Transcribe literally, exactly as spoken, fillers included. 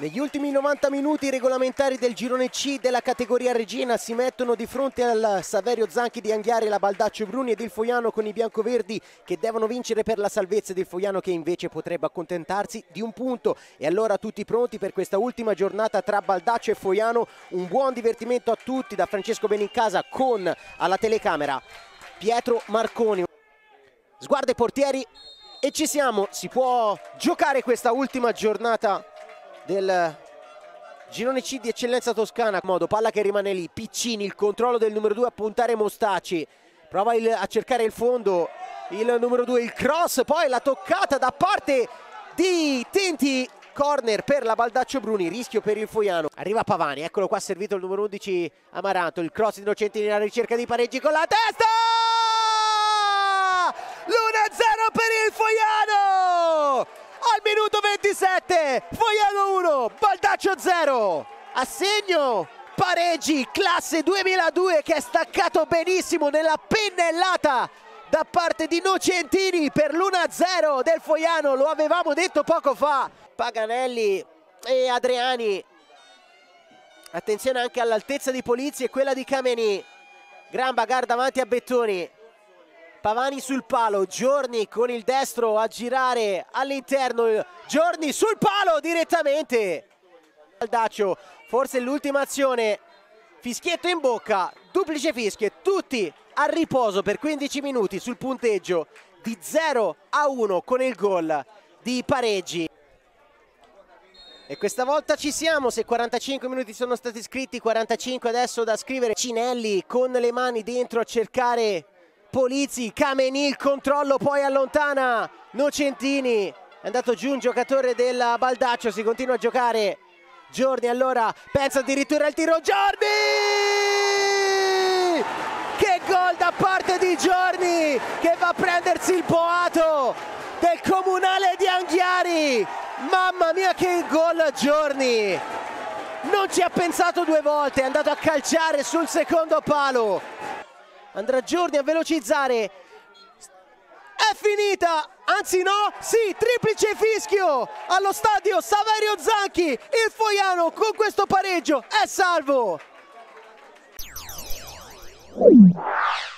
Negli ultimi novanta minuti i regolamentari del girone C della categoria Regina si mettono di fronte al Saverio Zanchi di Anghiari, la Baldaccio Bruni ed il Foiano con i biancoverdi che devono vincere per la salvezza del Foiano, che invece potrebbe accontentarsi di un punto. E allora tutti pronti per questa ultima giornata tra Baldaccio e Foiano. Un buon divertimento a tutti da Francesco Benincasa con alla telecamera Pietro Marconi. Sguardo ai portieri e ci siamo, si può giocare questa ultima giornata del girone C di eccellenza toscana. Modo palla che rimane lì, Piccini, il controllo del numero due a puntare Mostaci, prova il, a cercare il fondo il numero due, il cross, poi la toccata da parte di Tenti, corner per la Baldaccio Bruni, rischio per il Foiano. Arriva Pavani, eccolo qua servito il numero undici Amaranto, il cross di Innocentini alla ricerca di pareggi con la testa, l'uno a zero per il Foiano! Al minuto ventisette, Foiano uno, Baldaccio zero. A segno pareggi, classe duemiladue, che è staccato benissimo nella pennellata da parte di Innocentini per l'uno a zero del Foiano. Lo avevamo detto poco fa. Paganelli e Adriani. Attenzione anche all'altezza di Polizzi e quella di Cameni. Gran bagarre davanti a Bettoni. Pavani sul palo, Giorni con il destro a girare all'interno, Giorni sul palo direttamente. Baldaccio, forse l'ultima azione, fischietto in bocca, duplice fischio, tutti a riposo per quindici minuti sul punteggio di zero a uno con il gol di pareggi. E questa volta ci siamo, se quarantacinque minuti sono stati scritti, quarantacinque adesso da scrivere. Cinelli con le mani dentro a cercare Polizzi, Cameni, il controllo, poi allontana Innocentini, è andato giù un giocatore della Baldaccio, si continua a giocare. Giorni allora pensa addirittura al tiro, Giorni! Che gol da parte di Giorni, che va a prendersi il boato del comunale di Anghiari. Mamma mia che gol Giorni! Non ci ha pensato due volte, è andato a calciare sul secondo palo. Andrà Giorni a velocizzare, è finita, anzi no, sì, triplice fischio allo stadio Saverio Zanchi, il Foiano con questo pareggio è salvo.